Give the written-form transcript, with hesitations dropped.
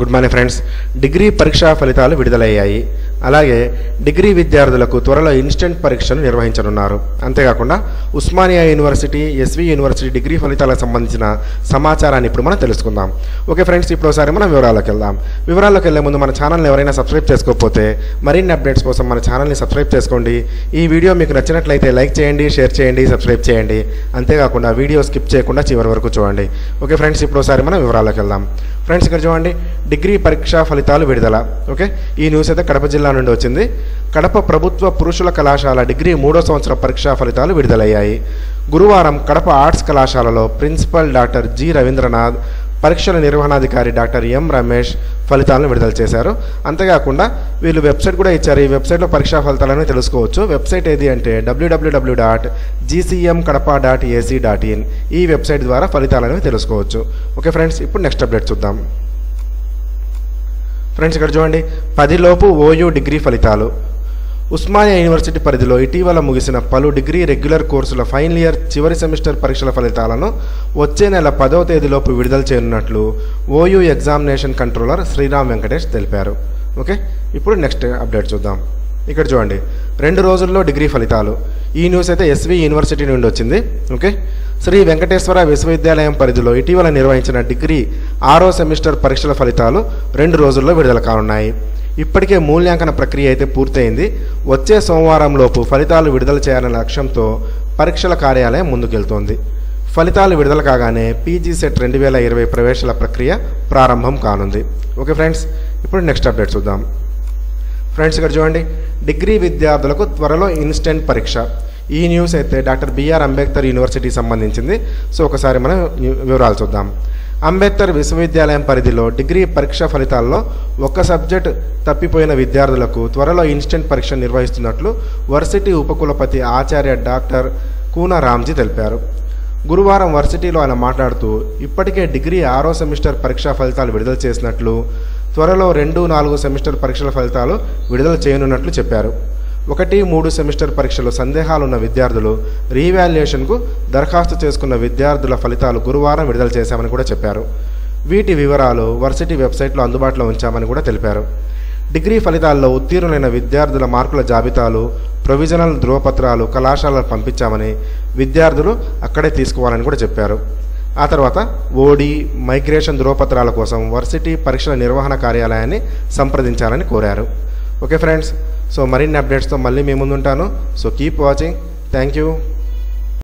Good morning friends. Degree పరీక్షా ఫలితాలు విడుదలయ్యాయి. అలాగే డిగ్రీ విద్యార్థులకు త్వరలో ఇన్స్టెంట్ పరీక్షలు నిర్వహించనున్నారు. అంతేకాకుండా Osmania university, SV university degree ఫలితాలకు సంబంధించిన సమాచారాన్ని ఇప్పుడు మనం తెలుసుకుందాం. ఓకే ఫ్రెండ్స్, ఇప్పుడు ఒకసారి మనం వివరాల్లోకి వెళ్దాం. వివరాల్లోకి వెళ్లే ముందు మన ఛానల్ని ఎవరైనా సబ్స్క్రైబ్ చేసుకోకపోతే మరిన్ని అప్డేట్స్ కోసం మన ఛానల్ని సబ్స్క్రైబ్ చేసుకోండి. ఈ వీడియో మీకు నచ్చినట్లయితే లైక్ చేయండి, షేర్ చేయండి, సబ్స్క్రైబ్ చేయండి. అంతేకాకుండా వీడియో స్కిప్ చేయకుండా చివరి వరకు చూడండి. ఓకే ఫ్రెండ్స్, ఇప్పుడు ఒకసారి మనం వివరాల్లోకి వెళ్దాం. ఫ్రెండ్స్, ఇక్కడ చూడండి, డిగ్రీ పరీక్షా ఫలితాలు విడుదల. ఓకే, ఈ న్యూస్ అయితే కడప జిల్లా నుండి వచ్చింది. కడప ప్రభుత్వ పురుషుల కళాశాల డిగ్రీ 3వ సంవత్సర పరీక్షా ఫలితాలు విడుదలయ్యాయి. గురువారం కడప ఆర్ట్స్ కళాశాలలో ప్రిన్సిపల్ డాక్టర్ జి రవీంద్రనాథ్, పరీక్షల నిర్వహణాధికారి డాక్టర్ ఎం రమేష్ ఫలితాలను విడుదల చేశారు. అంతేకాకుండా వీళ్ళు వెబ్సైట్ కూడా ఇచ్చారు. ఈ వెబ్సైట్లో పరీక్షా ఫలితాలను తెలుసుకోవచ్చు. వెబ్సైట్ ఏది అంటే www.gcmkadapa.ac.in. ఈ వెబ్సైట్ ద్వారా ఫలితాలను తెలుసుకోవచ్చు. ఓకే ఫ్రెండ్స్, ఇప్పుడు నెక్స్ట్ అప్డేట్ చూద్దాం. ఫ్రెండ్స్, ఇక్కడ చూడండి, 10 లోపు ఓయూ డిగ్రీ ఫలితాలు. ఉస్మానియా యూనివర్సిటీ పరిధిలో ఇటీవల ముగిసిన పలు డిగ్రీ రెగ్యులర్ కోర్సుల ఫైనల్ ఇయర్ చివరి సెమిస్టర్ పరీక్షల ఫలితాలను వచ్చే నెల 10వ తేదీలోపు విడుదల చేయనున్నట్లు OU examination controller Sriram Venkatesh తెలిపారు. ఓకే, ఇప్పుడు నెక్స్ట్ అప్డేట్ చూద్దాం. ఇక్కడ చూడండి, 2 రోజుల్లో డిగ్రీ ఫలితాలు. ఈ న్యూస్ అయితే ఎస్వి యూనివర్సిటీ నుండి వచ్చింది. ఓకే, శ్రీ వెంకటేశ్వర విశ్వవిద్యాలయం పరిధిలో ఇటీవల నిర్వహించిన డిగ్రీ 6వ సెమిస్టర్ పరీక్షల ఫలితాలు 2 రోజుల్లో విడుదల కానున్నాయి. ఇప్పటికే మూల్యాంకన ప్రక్రియ అయితే పూర్తయింది. వచ్చే సోమవారంలోపు ఫలితాలు విడుదల చేయాలనే లక్ష్యంతో పరీక్షల కార్యాలయం ముందుకెళ్తోంది. ఫలితాలు విడుదల కాగానే పీజీ సెట్ 2020 ప్రవేశాల ప్రక్రియ ప్రారంభం కానుంది. ఓకే ఫ్రెండ్స్, ఇప్పుడు నెక్స్ట్ అప్డేట్ చూద్దాం. ఫ్రెండ్స్, ఇక్కడ చూడండి, డిగ్రీ విద్యార్థులకు త్వరలో ఇన్స్టెంట్ పరీక్ష. ఈ న్యూస్ అయితే డాక్టర్ బిఆర్ అంబేద్కర్ యూనివర్సిటీకి సంబంధించింది. సో ఒకసారి మనం వివరాలు చూద్దాం. అంబేద్కర్ విశ్వవిద్యాలయం పరిధిలో డిగ్రీ పరీక్ష ఫలితాల్లో ఒక్క సబ్జెక్ట్ తప్పిపోయిన విద్యార్థులకు త్వరలో ఇన్స్టెంట్ పరీక్ష నిర్వహిస్తున్నట్లు వర్సిటీ ఉపకులపతి ఆచార్య డాక్టర్ కూన రామ్జీ తెలిపారు. గురువారం వర్సిటీలో ఆయన మాట్లాడుతూ ఇప్పటికే డిగ్రీ 6వ సెమిస్టర్ పరీక్షా ఫలితాలు విడుదల చేసినట్లు, త్వరలో 2, 4 సెమిస్టర్ పరీక్షల ఫలితాలు విడుదల చేయనున్నట్లు చెప్పారు. 1, 3 సెమిస్టర్ పరీక్షలు సందేహాలున్న విద్యార్థులు రీవాల్యుయేషన్కు దరఖాస్తు చేసుకున్న విద్యార్థుల ఫలితాలు గురువారం విడుదల చేశామని కూడా చెప్పారు. వీటి వివరాలు వర్సిటీ వెబ్సైట్లో అందుబాటులో ఉంచామని కూడా తెలిపారు. డిగ్రీ ఫలితాల్లో ఉత్తీర్ణులైన విద్యార్థుల మార్కుల జాబితాలు, ప్రొవిజనల్ ధృవపత్రాలు కళాశాలకు పంపించామని, విద్యార్థులు అక్కడే తీసుకోవాలని కూడా చెప్పారు. ఆ తర్వాత ఓడి, మైగ్రేషన్ ధృవపత్రాల కోసం వర్సిటీ పరీక్షల నిర్వహణ కార్యాలయాన్ని సంప్రదించాలని కోరారు. ఓకే ఫ్రెండ్స్, సో మరిన్ని అప్డేట్స్తో మళ్ళీ మీ ముందుంటాను. So keep watching. Thank you.